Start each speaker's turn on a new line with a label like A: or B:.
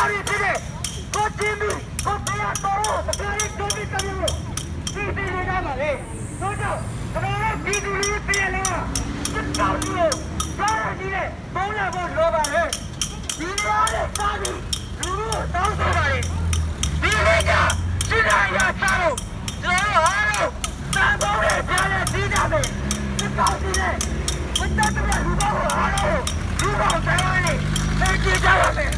A: ရီဖြစ်တဲ့ကိုချင်းမီကိုတရားတော်ကိုတရားရေးလုပ်ပြီးတယ်လို့ဒီပြည်နေတာပါလေတို့ကြောင့်ကျွန်တော်တို့ပြည်သူလူပြည်လာစစ်တောင်းလို့ကြားရကြီးတဲ့ဘုံလာဖို့လိုပါလေဒီလိုနဲ့စာပြီးလူတို့တောင်းဆိုပါလေဒီလိုကရှင်းရစားလို့ကျွန်တော်အားလုံးသာဘောနဲ့ကြားရပြီးကြမယ်စစ်တောင်းစီတဲ့မတတ်တဲ့လူတို့အားလုံးလူပေါင်းတိုင်းနဲ့သိကြပါမယ်